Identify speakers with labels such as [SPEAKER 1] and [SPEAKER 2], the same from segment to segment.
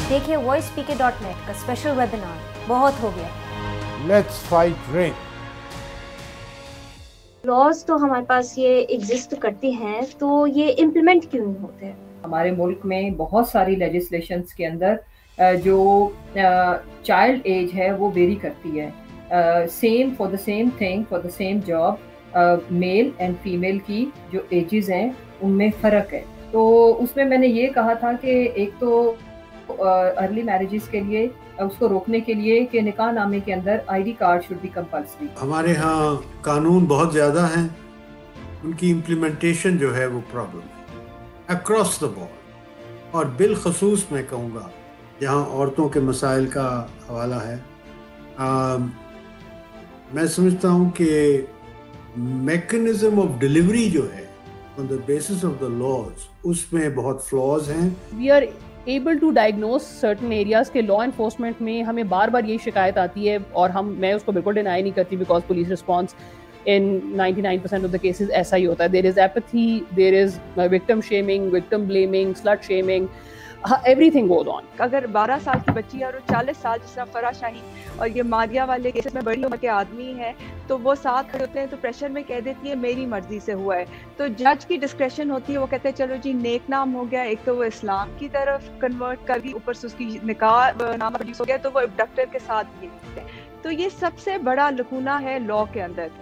[SPEAKER 1] देखिए voicepk.net का special webinar बहुत हो गया।
[SPEAKER 2] Let's fight rape.
[SPEAKER 3] लॉज तो हमारे पास ये एग्जिस्ट करती हैं, तो ये इम्प्लीमेंट क्यों नहीं होते हैं?
[SPEAKER 4] हमारे मुल्क में बहुत सारी लेजिस्लेशंस के अंदर जो चाइल्ड एज है वो वेरी करती है। Same for the same thing for the same job male and female की जो एजेस हैं उनमें फ़र्क है। तो उसमें मैंने ये कहा था कि एक तो अर्ली मैरिजेस के लिए उसको रोकने के लिए कि निकाह नामे के अंदर ID card should be compulsory.
[SPEAKER 5] हमारे यहाँ कानून बहुत ज़्यादा हैं, उनकी इम्प्लीमेंटेशन जो है वो प्रॉब्लम है अक्रॉस द बोर्ड, और बिलखसूस मैं कहूँगा जहाँ औरतों के मसाइल का हवाला है। मैं समझता हूँ कि मैकेनिज्म ऑफ डिलीवरी जो है on the basis of the laws उसमें बहुत फ्लॉज हैं।
[SPEAKER 6] We are able to diagnose certain areas के लॉ एनफोर्समेंट में हमें बार बार यही शिकायत आती है, और मैं उसको बिल्कुल डिनाई नहीं करती because police response in 99% of the cases ऐसा ही होता है। There is apathy, there is victim shaming, victim blaming, slut shaming, everything goes on.
[SPEAKER 7] अगर 12 साल की बच्ची है और 40 साल जिस तरह फराह शाहीन और ये मारिया वाले केसेस में बड़ी उम्र के आदमी हैं, तो वो साथ खड़े होते हैं तो प्रेशर में कह देती है मेरी मर्जी से हुआ है। तो जज की डिस्क्रेशन होती है, वो कहते हैं चलो जी नेक नाम हो गया, एक तो वो इस्लाम की तरफ कन्वर्ट कर गई, ऊपर से उसकी निकाह नाम प्रोड्यूस हो गया, तो वो अबडक्टर के साथ ये। तो ये सबसे बड़ा लकूना है लॉ के अंदर।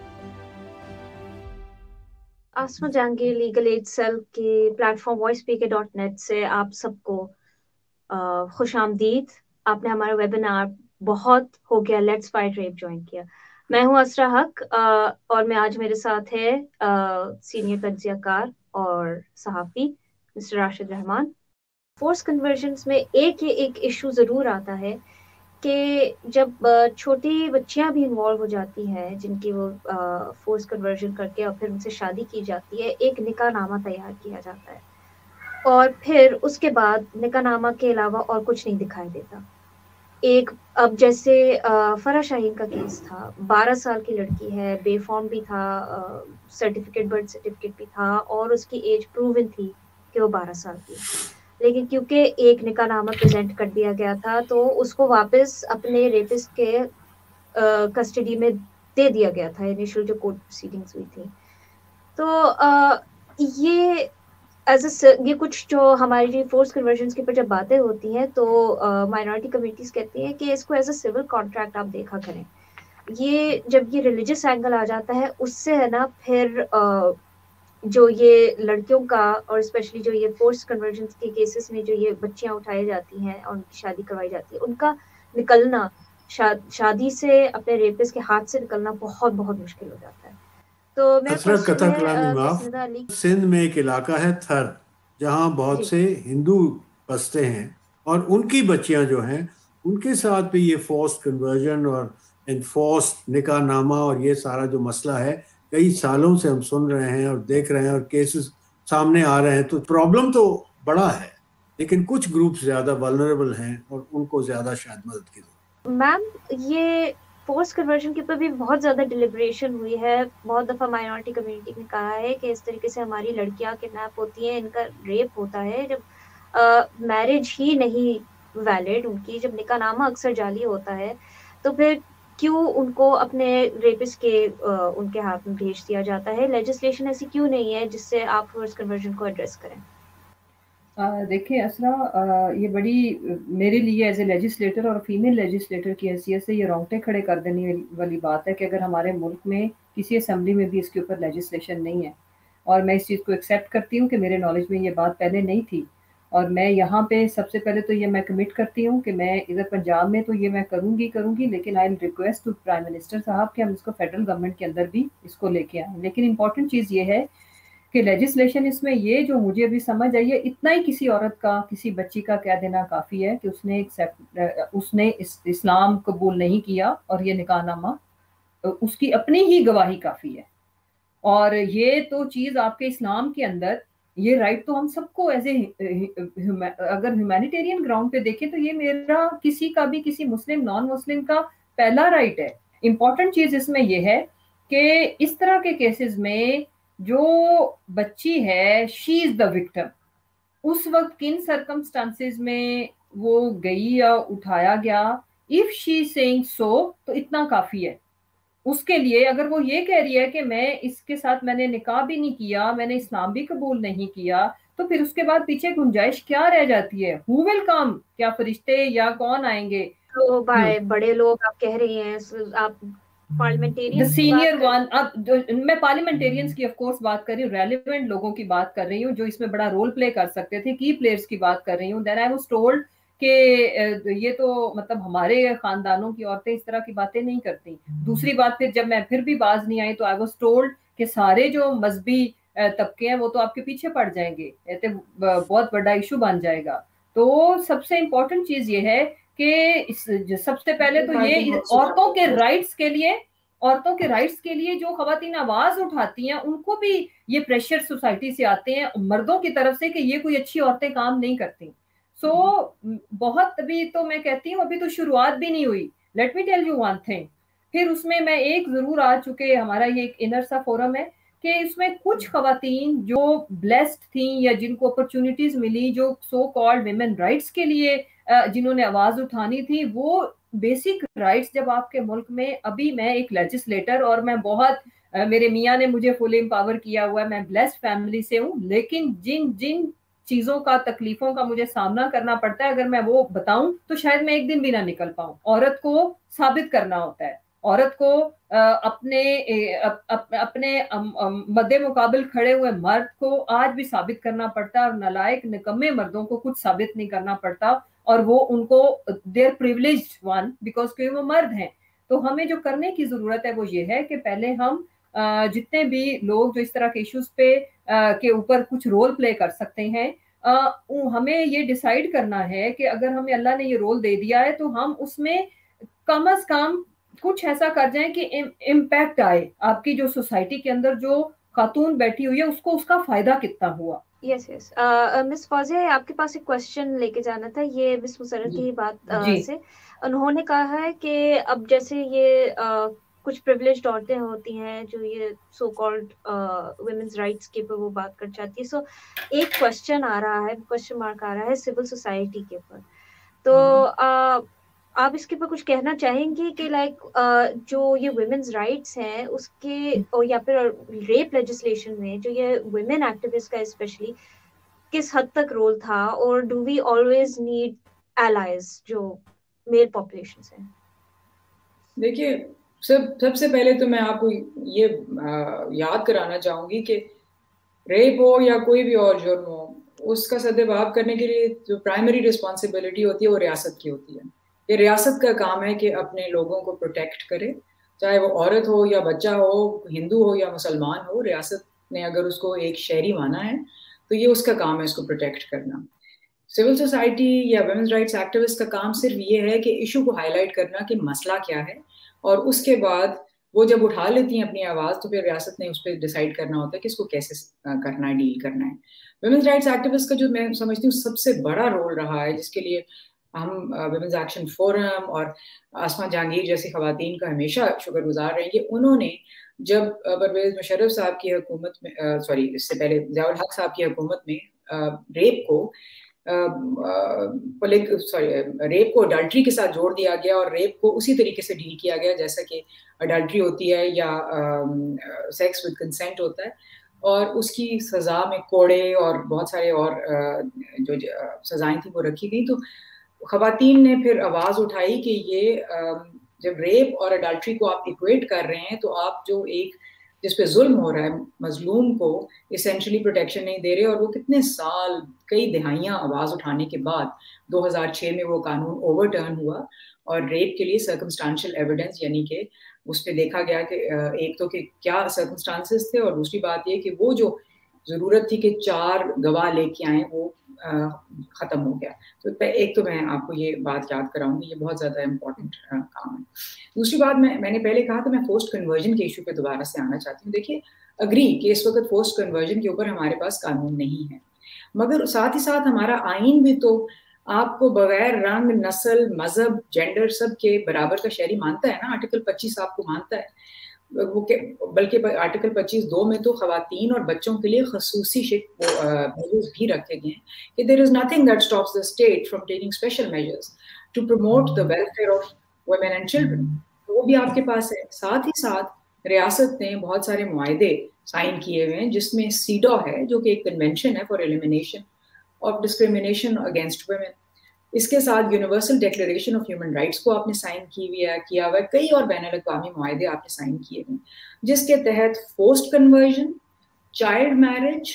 [SPEAKER 3] Asma Jahangir legal aid cell के प्लेटफॉर्म voicepk.net से आप सबको खुश आमदीद। आपने हमारा वेबिनार बहुत हो गया लेट्स फाइट रेप ज्वाइन किया। मैं हूं असरा हक और मैं आज मेरे साथ है सीनियर तज्जियाकार और सहाफ़ी mister Rashid Rehman. Force conversions में एक इशू ज़रूर आता है कि जब छोटी बच्चियां भी इन्वॉल्व हो जाती हैं जिनकी वो फोर्स कन्वर्जन करके और फिर उनसे शादी की जाती है, एक निकाह नामा तैयार किया जाता है और फिर उसके बाद निकाह नामा के अलावा और कुछ नहीं दिखाई देता। अब जैसे फराह शाहीन का केस था, 12 साल की लड़की है, बेफॉर्म भी था, सर्टिफिकेट बर्थ सर्टिफिकेट भी था और उसकी एज प्रूवन थी कि वो 12 साल की, लेकिन क्योंकि एक निकाहनामा प्रेजेंट कर दिया गया था तो उसको वापस अपने रेपिस्ट के कस्टडी में दे दिया गया था इनिशियल जो कोर्ट प्रोसीडिंग्स हुई थी। तो ये कुछ जो हमारी फोर्स कन्वर्जन्स के ऊपर जब बातें होती हैं तो माइनॉरिटी कम्युनिटीज कहती हैं कि इसको एज अ सिविल कॉन्ट्रैक्ट आप देखा करें। ये जब ये रिलीजियस एंगल आ जाता है उससे है ना फिर जो ये लड़कियों का और स्पेशली जो ये फोर्स कन्वर्जन्स के केसेस में जो ये बच्चियां उठाई जाती हैं और उनकी शादी करवाई जाती है, उनका निकलना शादी से अपने रेपिस्ट के हाथ से निकलना बहुत बहुत मुश्किल हो जाता है। तो मैं
[SPEAKER 5] सिंध में एक इलाका है थर जहाँ बहुत से हिंदू बसते हैं और उनकी बच्चियां जो हैं उनके साथ भी ये फोर्स कन्वर्जन और एनफोर्स निकाह नामा और ये सारा जो मसला है कई सालों से हम सुन रहे हैं और देख रहे हैं और केसेस सामने आ रहे हैं। तो प्रॉब्लम तो बड़ा है, लेकिन कुछ ग्रुप ज्यादा वल्नरेबल हैं और उनको ज्यादा शायद मदद की जरूरत।
[SPEAKER 3] मैम, ये फोर्स कन्वर्जन के ऊपर भी बहुत ज़्यादा डिलिब्रेशन हुई है। बहुत दफ़ा माइनॉरिटी कम्युनिटी ने कहा है कि इस तरीके से हमारी लड़कियां किडनैप होती हैं, इनका रेप होता है जब मैरिज ही नहीं वैलिड उनकी, जब निकाहनामा अक्सर जाली होता है तो फिर क्यों उनको अपने रेपिस्ट के उनके हाथ में भेज दिया जाता है? लेजिस्लेशन ऐसी क्यों नहीं है जिससे आप फोर्स कन्वर्जन को एड्रेस करें?
[SPEAKER 4] देखिए असरा, ये बड़ी मेरे लिए एज ए लेजिस्लेटर और फीमेल लेजिस्लेटर की हैसियत से ये रोंगटे खड़े कर देने वाली बात है कि अगर हमारे मुल्क में किसी असेंबली में भी इसके ऊपर लेजिस्लेशन नहीं है, और मैं इस चीज़ को एक्सेप्ट करती हूँ कि मेरे नॉलेज में ये बात पहले नहीं थी, और मैं यहाँ पे सबसे पहले तो ये मैं कमिट करती हूँ कि मैं इधर पंजाब में तो ये मैं करूँगी, लेकिन I request to prime minister साहब कि हम इसको फेडरल गवर्नमेंट के अंदर भी इसको लेके आएँ। लेकिन इंपॉर्टेंट चीज़ ये है कि लेजिस्लेशन इसमें ये जो मुझे अभी समझ आई है, इतना ही किसी औरत का किसी बच्ची का कह देना काफ़ी है कि उसने इस्लाम कबूल नहीं किया और ये निकाहनामा उसकी अपनी ही गवाही काफ़ी है। और ये तो चीज़ आपके इस्लाम के अंदर ये राइट तो हम सबको एज ए अगर ह्यूमैनिटेरियन ग्राउंड पे देखें तो ये मेरा किसी का भी किसी मुस्लिम नॉन मुस्लिम का पहला राइट है। इंपॉर्टेंट चीज़ इसमें ये है कि इस तरह के केसेस में जो बच्ची है शी इज द विक्टिम, उस वक्त किन सर्कमस्टांसेस में وہ گئی یا اٹھایا گیا, if she saying so تو اتنا کافی ہے اس کے لیے. اگر وہ یہ کہہ رہی ہے کہ میں اس کے ساتھ میں نے نکاح بھی نہیں کیا, میں نے اسلام بھی قبول نہیں کیا, تو پھر اس کے بعد پیچھے گنجائش کیا رہ جاتی ہے؟ who will come, کیا فرشتے یا کون آئیں گے؟
[SPEAKER 3] تو بڑے لوگ آپ کہہ رہی ہیں, آپ پارلیمنٹیرینز
[SPEAKER 4] سینئر ون, اب میں پارلیمنٹیرینز کی آف کورس بات کر رہی ہوں, ریلیونٹ لوگوں کی بات کر رہی ہوں جو اس میں بڑا رول پلے کر سکتے تھے, کی پلیئرز کی بات کر رہی ہوں. دین آئی واز ٹولڈ کہ یہ تو مطلب ہمارے خاندانوں کی عورتیں اس طرح کی باتیں نہیں کرتی. دوسری بات پھر جب میں پھر بھی باز نہیں آئی تو آئی واز ٹولڈ کہ سارے جو مذہبی طبقے ہیں وہ تو آپ کے پیچھے پڑ جائیں گے, بہت بڑا ایشو بن جائے گا. تو سب سے امپورٹنٹ چیز یہ ہے کہ سب سے پہلے تو یہ عورتوں کے رائٹس کے لیے جو خواتین آواز اٹھاتی ہیں ان کو بھی یہ پریشر سوسائٹی سے آتے ہیں, مردوں کی طرف سے, کہ یہ کوئی اچھی عورتیں کام نہیں کرتی. سو بہت, ابھی تو میں کہتی ہوں ابھی تو شروعات بھی نہیں ہوئی. Let me tell you one thing. پھر اس میں ایک ضرور آ چکے, ہمارا یہ ایک انر سا فورم ہے کہ اس میں کچھ خواتین جو بلیسڈ تھیں یا جن کو اپرچونٹیز ملی, جو سو کالڈ ویمن رائٹس کے لیے جنہوں نے آواز اٹھانی تھی, وہ بیسک رائٹس جب آپ کے ملک میں, ابھی میں ایک لیجسلیٹر اور میں بہت, میرے میاں نے مجھے فل امپاور کیا ہوا ہے, میں بلیسڈ فیملی سے ہوں, لیکن جن چیزوں کا, تکلیفوں کا مجھے سامنا کرنا پڑتا ہے, اگر میں وہ بتاؤں تو شاید میں ایک دن بھی نہ نکل پاؤں. عورت کو ثابت کرنا ہوتا ہے, عورت کو اپنے مد مقابل کھڑے ہوئے مرد کو آج بھی ثابت کرنا پڑتا ہے, اور نالائق نکمے مردوں کو کچھ ثابت نہیں کرنا پڑتا, اور وہ ان کو دیر پریولیجڈ ون بیکاز کہ وہ مرد ہیں. تو ہمیں جو کرنے کی ضرورت ہے وہ یہ ہے کہ پہلے ہم جتنے بھی لوگ جو اس طرح کے ایشوز پہ کے اوپر کچھ رول پلے کر سکتے ہیں, ہمیں یہ ڈیسائیڈ کرنا ہے کہ اگر ہمیں اللہ نے یہ رول دے دیا ہے تو ہم اس میں کم از کم کچھ ایسا کر جائیں کہ امپیکٹ آئے, آپ کی جو سوسائٹی کے اندر جو خاتون بیٹھی ہوئی ہے اس کو اس کا فائدہ کتنا ہوا.
[SPEAKER 3] یس مس فوزیہ, آپ کے پاس ایک کوشچن لے کے جانا تھا, یہ مس مسرت کی بات سے. انہوں نے کہا ہے کہ اب جیسے یہ کچھ پریولیجڈ عورتیں ہوتی ہیں جو یہ سو کالڈ ویمنز رائٹس کے اوپر وہ بات کر چاہتی ہے, سو ایک کوشچن آ رہا ہے, کوشچن مارک آ رہا ہے سول سوسائٹی کے اوپر. تو آپ اس کے اوپر کچھ کہنا چاہیں گے کہ لائک جو یہ ویمنز رائٹس ہیں اس کے, یا پھر ریپ لیجسلیشن میں جو یہ ویمن ایکٹیوسٹ کا اسپیشلی کس حد تک رول تھا, اور do we always need allies جو میل پاپولیشن سے؟
[SPEAKER 2] دیکھیے سب سے پہلے تو میں آپ کو یہ یاد کرانا چاہوں گی کہ ریپ ہو یا کوئی بھی اور جرم ہو, اس کا سدباب کرنے کے لیے جو پرائمری رسپانسبلٹی ہوتی ہے وہ ریاست کی ہوتی ہے. یہ ریاست کا کام ہے کہ اپنے لوگوں کو پروٹیکٹ کرے, چاہے وہ عورت ہو یا بچہ ہو, ہندو ہو یا مسلمان ہو. ریاست نے اگر اس کو ایک شہری مانا ہے تو یہ اس کا کام ہے اس کو پروٹیکٹ کرنا. سول سوسائٹی یا ویمنز رائٹس ایکٹیوسٹ کا کام صرف یہ ہے کہ ایشو کو ہائی لائٹ کرنا کہ مسئلہ کیا ہے, اور اس کے بعد وہ جب اٹھا لیتی ہیں اپنی آواز تو پھر ریاست نے اس پہ ڈیسائیڈ کرنا ہوتا ہے کہ اس کو کیسے کرنا ہے, ڈیل کرنا ہے. ویمنز رائٹس ایکٹیوسٹ کا جو میں سمجھتی ہوں سب سے بڑا رول رہا ہے, جس کے لیے ہم ویمنز ایکشن فورم اور آسما جہانگیر جیسی خواتین کا ہمیشہ شکر گزار رہیں گے. انہوں نے جب پرویز مشرف صاحب کی حکومت میں, اس سے پہلے ضیاء الحق صاحب کی حکومت میں ریپ کو ریپ کو اڈلٹری کے ساتھ جوڑ دیا گیا, اور ریپ کو اسی طریقے سے ڈیل کیا گیا جیسا کہ اڈلٹری ہوتی ہے یا سیکس ود کنسینٹ ہوتا ہے, اور اس کی سزا میں کوڑے اور بہت سارے اور جو سزائیں تھیں وہ رکھی گئی. تو خواتین نے پھر آواز اٹھائی کہ یہ جب ریپ اور اڈلٹری کو آپ ایکویٹ کر رہے ہیں تو آپ جو ایک جس پہ ظلم ہو رہا ہے مظلوم کو اسینشلی پروٹیکشن نہیں دے رہے. اور وہ کتنے سال, کئی دہائیاں آواز اٹھانے کے بعد 2006 میں وہ قانون اوور ٹرن ہوا, اور ریپ کے لیے سرکمسٹانشل ایویڈنس, یعنی کہ اس پہ دیکھا گیا کہ ایک تو کہ کیا سرکمسٹانسز تھے, اور دوسری بات یہ کہ وہ جو ضرورت تھی کہ 4 گواہ لے کے آئیں وہ ختم ہو گیا. تو ایک تو میں آپ کو یہ بات یاد کراؤں گی, یہ بہت زیادہ امپورٹنٹ کام ہے. دوسری بات میں نے پہلے کہا تھا میں فورسڈ کنورژن کے ایشو پہ دوبارہ سے آنا چاہتی ہوں. دیکھیے اگری کہ اس وقت فورسڈ کنورژن کے اوپر ہمارے پاس قانون نہیں ہے, مگر ساتھ ہی ساتھ ہمارا آئین بھی تو آپ کو بغیر رنگ, نسل, مذہب, جینڈر سب کے برابر کا شہری مانتا ہے نا. آرٹیکل 25 آپ کو مانتا ہے. بلکہ آرٹیکل 25(2) میں تو خواتین اور بچوں کے لیے خصوصی میجرز بھی رکھے گئے ہیں کہ there is nothing that stops the state from taking special measures to promote the welfare of women and children. وہ بھی آپ کے پاس ہے. ساتھ ہی ساتھ ریاست نے بہت سارے معاہدے سائن کیے ہوئے ہیں جس میں سیڈو ہے جو کہ ایک کنونشن ہے for elimination of discrimination against women. اس کے ساتھ universal declaration of human rights کو آپ نے سائن کیا ہوا ہے. کئی اور بین الاقوامی معاہدے آپ نے سائن کیے ہوئے ہیں جس کے تحت forced conversion, child marriage,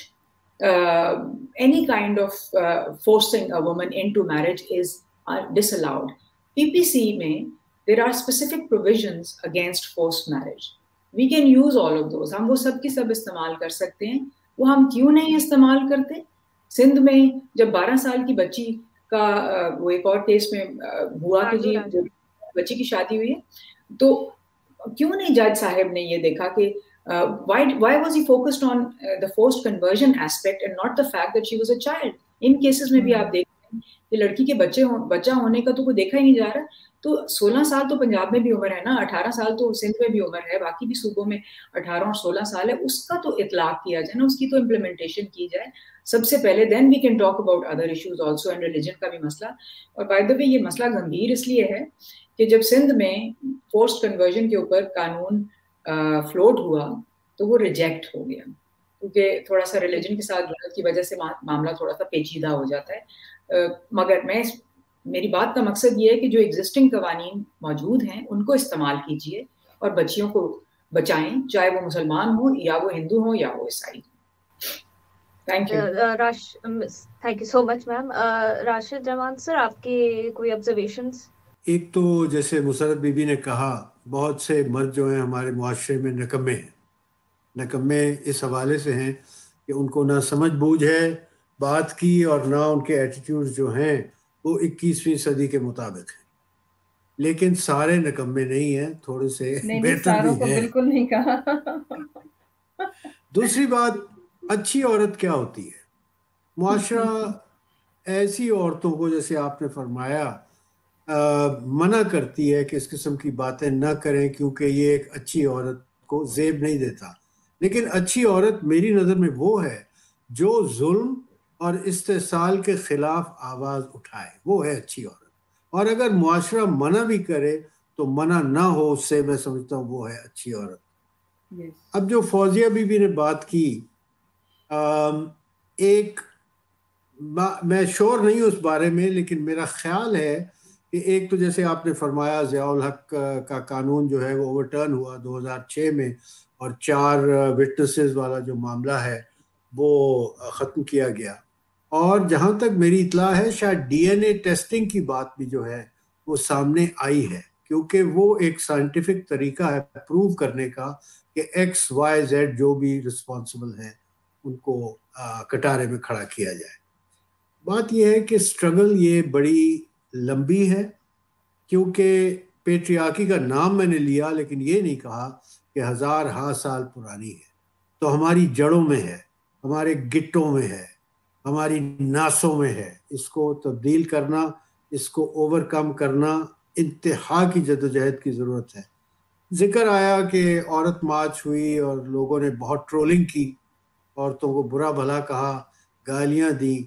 [SPEAKER 2] any kind of forcing a woman into marriage is disallowed. PPC میں there are specific provisions against forced marriage. We can use all of those. ہم وہ سب کی سب استعمال کر سکتے ہیں. وہ ہم کیوں نہیں استعمال کرتے؟ سندھ میں جب 12 سال کی بچی کا وہ ایک اور کیس میں ہوا کہ جی بچی کی شادی ہوئی ہے تو کیوں نہیں جج صاحب نے یہ دیکھا کہ why was he focused on the forced conversion aspect and not the fact that she was a child. ان کیسز میں بھی آپ دیکھتے ہیں کہ لڑکی کے بچہ ہونے کا تو کوئی دیکھا ہی نہیں جا رہا. تو 16 سال تو پنجاب میں بھی عمر ہے نا, 18 سال تو سندھ میں بھی عمر ہے, باقی بھی صوبوں میں 18 اور 16 سال ہے. اس کا تو اطلاق کیا جائے نا, اس کی تو امپلیمنٹیشن کی جائے سب سے پہلے. Then we can talk about other issues also and religion کا بھی مسئلہ. اور بائی دا وے یہ مسئلہ گمبھیر اس لیے ہے کہ جب سندھ میں فورسڈ کنورژن کے اوپر قانون فلوٹ ہوا تو وہ ریجیکٹ ہو گیا کیونکہ تھوڑا سا ریلیجن کے ساتھ جڑت کی وجہ سے معاملہ تھوڑا سا پیچیدہ ہو جاتا ہے. مگر میری بات کا مقصد یہ ہے کہ جو ایگزسٹنگ قوانین موجود ہیں ان کو استعمال کیجیے اور بچیوں کو بچائیں, چاہے وہ مسلمان ہوں یا وہ ہندو ہوں یا وہ عیسائی. Thank you.
[SPEAKER 3] Thank you so much ma'am. Rashid جمان سر, آپ کے کوئی آبزرویشنز؟
[SPEAKER 5] ایک تو جیسے مسرت بی بی نے کہا, بہت سے مرد جو ہیں ہمارے معاشرے میں نکمے ہیں. نکمے اس حوالے سے ہیں کہ ان کو نہ سمجھ بوجھ ہے بات کی اور نہ ان کے ایٹیٹیوڈ جو ہیں وہ 21ویں صدی کے مطابق ہیں. لیکن سارے نکمے نہیں ہیں, تھوڑے سے بہتر بھی ہیں.
[SPEAKER 4] بالکل نہیں کہا.
[SPEAKER 5] دوسری بات, اچھی عورت کیا ہوتی ہے؟ معاشرہ ایسی عورتوں کو جیسے آپ نے فرمایا منع کرتی ہے کہ اس قسم کی باتیں نہ کریں کیونکہ یہ ایک اچھی عورت کو زیب نہیں دیتا. لیکن اچھی عورت میری نظر میں وہ ہے جو ظلم اور استحصال کے خلاف آواز اٹھائے, وہ ہے اچھی عورت. اور اگر معاشرہ منع بھی کرے تو منع نہ ہو, اس سے میں سمجھتا ہوں وہ ہے اچھی عورت. اب جو فوزیہ بی بی نے بات کی, ایک میں شور نہیں اس بارے میں, لیکن میرا خیال ہے کہ ایک تو جیسے آپ نے فرمایا ضیاء الحق کا قانون جو ہے وہ اوور ٹرن ہوا 2006 میں, اور 4 وٹنسز والا جو معاملہ ہے وہ ختم کیا گیا. اور جہاں تک میری اطلاع ہے شاید ڈی این اے ٹیسٹنگ کی بات بھی جو ہے وہ سامنے آئی ہے, کیونکہ وہ ایک سائنٹیفک طریقہ ہے پروو کرنے کا کہ ایکس وائی زیڈ جو بھی رسپانسبل ہیں ان کو کٹارے میں کھڑا کیا جائے. بات یہ ہے کہ اسٹرگل یہ بڑی لمبی ہے, کیونکہ پیٹریارکی کا نام میں نے لیا لیکن یہ نہیں کہا کہ 1000 سال پرانی ہے. تو ہماری جڑوں میں ہے, ہمارے گٹوں میں ہے, ہماری ناسوں میں ہے. اس کو تبدیل کرنا, اس کو اوور کم کرنا انتہا کی جدوجہد کی ضرورت ہے. ذکر آیا کہ عورت مارچ ہوئی اور لوگوں نے بہت ٹرولنگ کی, عورتوں کو برا بھلا کہا, گالیاں دی.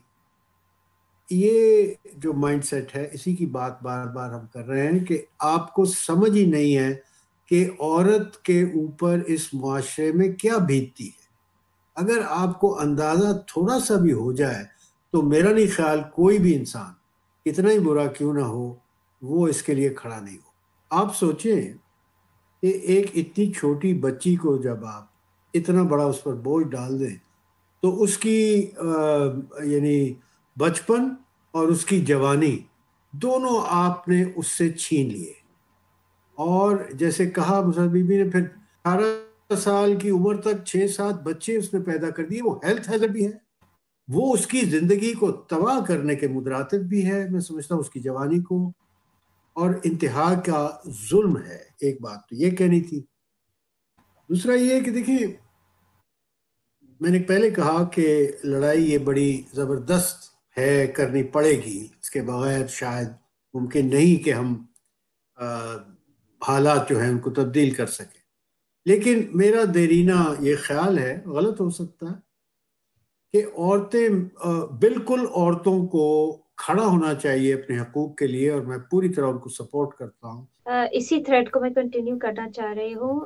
[SPEAKER 5] یہ جو مائنڈ سیٹ ہے اسی کی بات بار بار ہم کر رہے ہیں کہ آپ کو سمجھ ہی نہیں ہے کہ عورت کے اوپر اس معاشرے میں کیا بیتتی ہے. اگر آپ کو اندازہ تھوڑا سا بھی ہو جائے تو میرا نہیں خیال کوئی بھی انسان کتنا ہی برا کیوں نہ ہو وہ اس کے لیے کھڑا نہیں ہو. آپ سوچیں کہ ایک اتنی چھوٹی بچی کو جب آپ اتنا بڑا اس پر بوجھ ڈال دیں تو اس کی یعنی بچپن اور اس کی جوانی دونوں آپ نے اس سے چھین لیے. اور جیسے کہا مسرت بی بی نے, پھر 18 سال کی عمر تک 6-7 بچے اس نے پیدا کر دیے. وہ ہیلتھ ہیزارڈ بھی ہے, وہ اس کی زندگی کو تباہ کرنے کے مترادف بھی ہے, میں سمجھتا ہوں اس کی جوانی کو, اور انتہا کا ظلم ہے. ایک بات تو یہ کہنی تھی. دوسرا یہ ہے کہ دیکھیں, میں نے پہلے کہا کہ لڑائی یہ بڑی زبردست ہے, کرنی پڑے گی, اس کے بغیر شاید ممکن نہیں کہ ہم حالات جو ہیں ان کو تبدیل کر سکیں. لیکن میرا دیرینہ یہ خیال ہے، غلط ہو سکتا ہے، کہ عورتیں بالکل عورتوں کو کھڑا ہونا چاہیے اپنے حقوق کے لیے، اور میں پوری طرح ان کو سپورٹ کرتا ہوں.
[SPEAKER 3] اسی تھریڈ کو میں کنٹینیو کرنا چاہ رہی ہوں.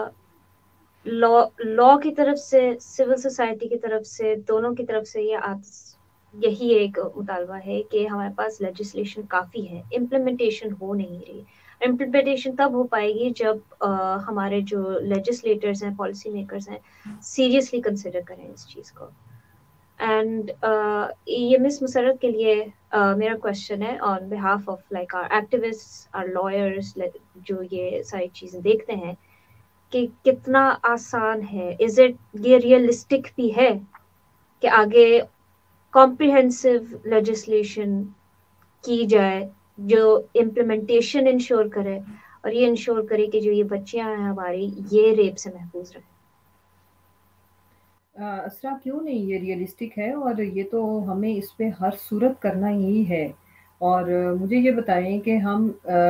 [SPEAKER 3] لا کی طرف سے، سول سوسائٹی کی طرف سے، دونوں کی طرف سے یہی ایک مطالبہ ہے کہ ہمارے پاس لیجسلیشن کافی ہے، امپلیمنٹیشن ہو نہیں رہی. امپلیمنٹیشن تب ہو پائے گی جب ہمارے جو لیجسلیٹرز ہیں، پالیسی میکرز ہیں، سیریسلی کنسیڈر کریں اس چیز کو. اینڈ یہ مس مسرت کے لیے میرا کوشچن ہے on behalf of like our activist, or lawyers, جو یہ ساری چیزیں دیکھتے ہیں، کہ کتنا آسان ہے، از اٹ یہ ریئلسٹک بھی ہے کہ آگے کمپریہنسو لیجسلیشن کی جائے جو امپلیمنٹیشن انشور کرے اور یہ انشور کرے کہ جو یہ بچیاں ہیں ہماری، یہ ریپ سے محفوظ رہیں.
[SPEAKER 4] اسرا کیوں نہیں، یہ ریئلسٹک ہے، اور یہ تو ہمیں اس پہ ہر صورت کرنا ہی ہے. اور مجھے یہ بتائیں کہ ہم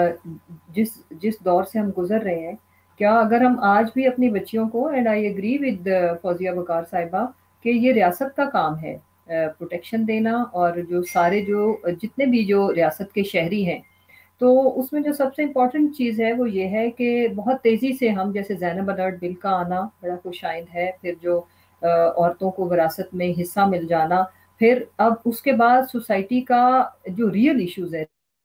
[SPEAKER 4] جس دور سے ہم گزر رہے ہیں، کیا اگر ہم آج بھی اپنی بچیوں کو، and I agree with Fauzia بکار صاحبہ کہ یہ ریاست کا کام ہے پروٹیکشن دینا، اور جو سارے جتنے بھی جو ریاست کے شہری ہیں، تو اس میں جو سب سے امپورٹنٹ چیز ہے وہ یہ ہے کہ بہت تیزی سے ہم، جیسے زینب الرٹ بل کا آنا بڑا خوشائند ہے، پھر جو عورتوں کو وراثت میں حصہ مل جانا، پھر اب اس کے بعد سوسائٹی کا جو ریئل ایشوز ہے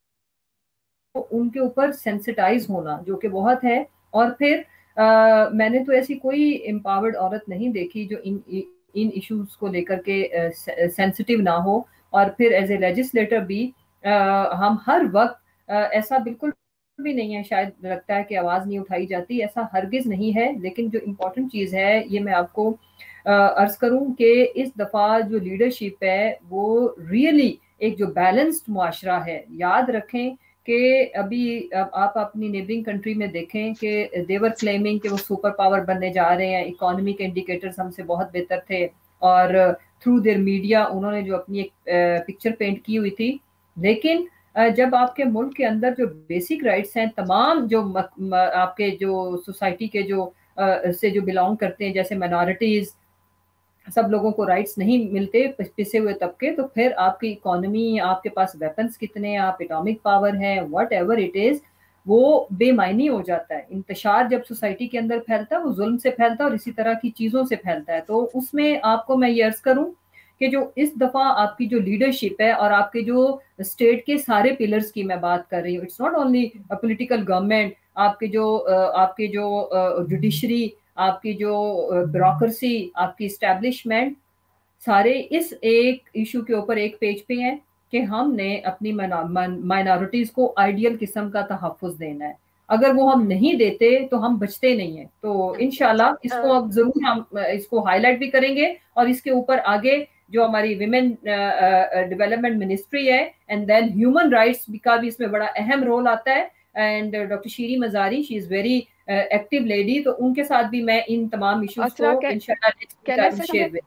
[SPEAKER 4] ان کے اوپر سینسٹائز ہونا، جو کہ بہت ہے. اور پھر میں نے تو ایسی کوئی امپاورڈ عورت نہیں دیکھی جو ان ایشوز کو لے کر کے سینسٹیو نہ ہو. اور پھر ایز اے لیجسلیٹر بھی ہم ہر وقت ایسا بالکل بھی نہیں ہے، شاید لگتا ہے کہ آواز نہیں اٹھائی جاتی، ایسا ہرگز نہیں ہے. لیکن جو امپورٹنٹ چیز ہے، یہ میں آپ کو عرض کروں کہ اس دفعہ جو لیڈرشپ ہے وہ ریئلی ایک جو بیلنسڈ معاشرہ ہے. یاد رکھیں کہ ابھی آپ اپنی نیبرنگ کنٹری میں دیکھیں کہ دیور کلیمنگ کہ وہ سپر پاور بننے جا رہے ہیں، اکانومی کے انڈیکیٹرز ہم سے بہت بہتر تھے، اور تھرو دیر میڈیا انہوں نے جو اپنی ایک پکچر پینٹ کی ہوئی تھی. لیکن جب آپ کے ملک کے اندر جو بیسک رائٹس ہیں، تمام جو آپ کے جو سوسائٹی کے جو سے جو بلانگ کرتے ہیں، جیسے مائنارٹیز، سب لوگوں کو رائٹس نہیں ملتے، پسے ہوئے طبقے، تو پھر آپ کی اکانومی، آپ کے پاس ویپنز کتنے، آپ اٹامک پاور ہیں، واٹ ایور اٹ از، وہ بے معنی ہو جاتا ہے. انتشار جب سوسائٹی کے اندر پھیلتا ہے وہ ظلم سے پھیلتا ہے اور اسی طرح کی چیزوں سے پھیلتا ہے. تو اس میں آپ کو میں یہ عرض کروں کہ جو اس دفعہ آپ کی جو لیڈرشپ ہے اور آپ کے جو اسٹیٹ کے سارے پلرز کی میں بات کر رہی ہوں، it's not only political government, آپ کے جو جوڈیشری، آپ کی جو بیوروکریسی، آپ کی اسٹیبلشمنٹ، سارے اس ایک ایشو کے اوپر ایک پیج پہ ہیں کہ ہم نے اپنی مائنارٹیز کو آئیڈیل قسم کا تحفظ دینا ہے. اگر وہ ہم نہیں دیتے تو ہم بچتے نہیں ہیں. تو انشاءاللہ اس کو اب ضرور ہم اس کو ہائی لائٹ بھی کریں گے، اور اس کے اوپر آگے جو ہماری ویمن ڈیولپمنٹ منسٹری ہے، اینڈ دین ہیومن رائٹس کا بھی اس میں بڑا اہم رول آتا ہے. And doctor Shireen Mazari, she is very active lady, تو ان کے ساتھ بھی میں ان تمام ایشوز کو انشاءاللہ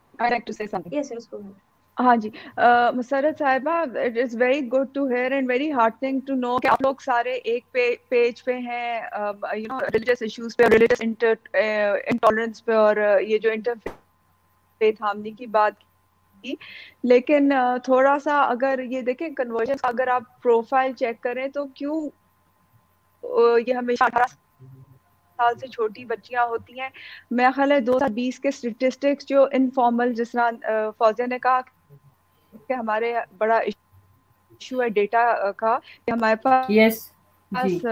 [SPEAKER 4] شیئر.
[SPEAKER 7] ہاں جی، مسرت صاحبہ، it is very good to hear and very hurting to know کہ آپ لوگ سارے ایک پیج پہ ہیں، یو نو ریلیجس ایشوز پہ، ریلیجس انٹالرنس پہ، اور یہ جو انٹر فیتھ ہارمنی کی بات کی. لیکن تھوڑا سا اگر یہ دیکھیں کنورژن، اگر آپ پروفائل چیک کریں تو کیوں یہ ہمیشہ 18 سال سے چھوٹی بچیاں ہوتی ہیں. میرا خیال ہے 2020 کے اسٹیٹسٹکس جو انفارمل، جس طرح فوزیہ نے کہا کہ ہمارے بڑا ایشو ہے ڈیٹا کا، کہ ہمارے پاس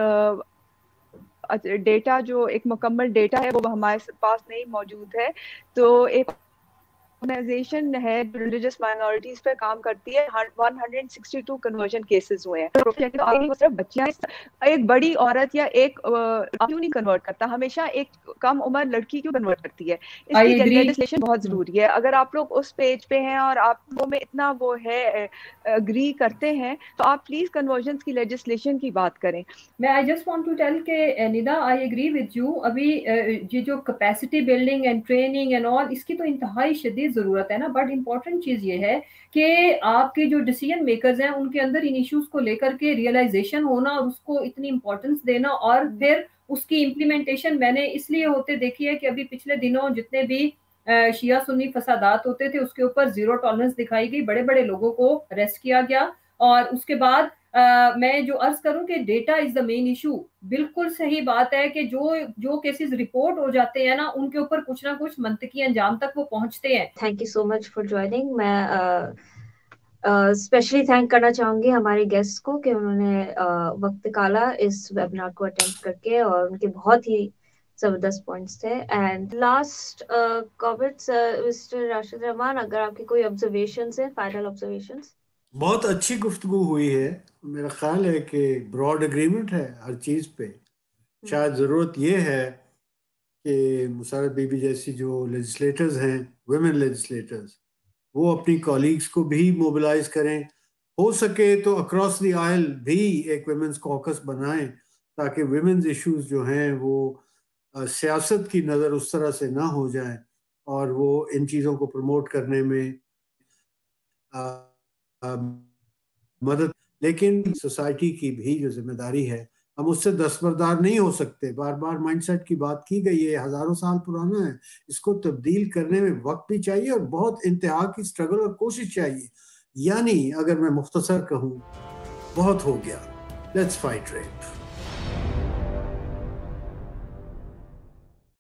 [SPEAKER 7] ڈیٹا جو ایک مکمل ڈیٹا ہے وہ ہمارے پاس نہیں موجود ہے. تو ایک آرگنائزیشن ہے جو ریلیجس مائنورٹیز پہ کام کرتی ہے، 162 کنورژن کیسز ہوئے ہیں. بچیاں ایک بڑی عورت یا ایک کیوں نہیں کنورٹ کرتا، ہمیشہ ایک کم عمر لڑکی کیوں کنورٹ کرتی ہے؟ اس کی لیجسلیشن بہت ضروری ہے. اگر آپ لوگ اس پیج پہ ہیں اور آپ کو میں اتنا وہ ہے اگری کرتے ہیں تو آپ پلیز کنورژنس کی لیجسلیشن کی بات کریں.
[SPEAKER 4] میں I just want to tell کہ Nida, I agree with you. ابھی یہ جو capacity building and training and all, اس کی تو انتہائی شدید ضرورت ہے نا, بٹ امپورٹنٹ چیز یہ ہے کہ آپ کے جو ڈیسیژن میکرز ہیں ان کے اندر ان ایشوز کو لے کر کے ریئلائزیشن ہونا اور اس کو اتنی امپورٹنس دینا, اور پھر اس کی امپلیمنٹیشن میں نے اس لیے ہوتے دیکھی ہے کہ ابھی پچھلے دنوں جتنے بھی شیعہ سنی فسادات ہوتے تھے اس کے اوپر زیرو ٹالرنس دکھائی گئی, بڑے بڑے لوگوں کو اریسٹ کیا گیا, اور اس کے بعد میں جو عرض کروں کہ data is the main issue. بالکل صحیح بات ہے کہ جو کیسز رپورٹ ہو جاتے ہیں نا ان کے اوپر کچھ نہ کچھ منطقی انجام تک وہ پہنچتے ہیں.
[SPEAKER 3] Thank you so much for joining. میں اسپیشلی تھینک کرنا چاہوں گی ہمارے گیسٹ کو کہ انہوں نے وقت نکالا اس ویبنار کو اٹینڈ کر کے, اور ان کے بہت ہی زبردست پوائنٹس تھے. And last comments mister Rashid Rehman, اگر آپ کی کوئی آبزرویشنس ہیں, فائنل آبزرویشنس.
[SPEAKER 5] بہت اچھی گفتگو ہوئی ہے, میرا خیال ہے کہ براڈ اگریمنٹ ہے ہر چیز پہ. شاید ضرورت یہ ہے کہ مسرت بی بی جیسی جو لیجسلیٹرز ہیں, ویمن لیجسلیٹرز, وہ اپنی کولیگز کو بھی موبلائز کریں, ہو سکے تو اکراس دی آئل بھی ایک ویمنز کوکس بنائیں تاکہ ویمنز ایشوز جو ہیں وہ سیاست کی نظر اس طرح سے نہ ہو جائیں, اور وہ ان چیزوں کو پروموٹ کرنے میں مدد. لیکن سوسائٹی کی بھی جو ذمہ داری ہے, ہم اس سے دستبردار نہیں ہو سکتے. بار بار مائنڈ سیٹ کی بات کی گئی ہے, ہزاروں سال پرانا ہے, اس کو تبدیل کرنے میں وقت بھی چاہیے اور بہت انتہا کی سٹرگل اور کوشش چاہیے. یعنی اگر میں مختصر کہوں, بہت ہو گیا, لیٹس فائٹ ریپ.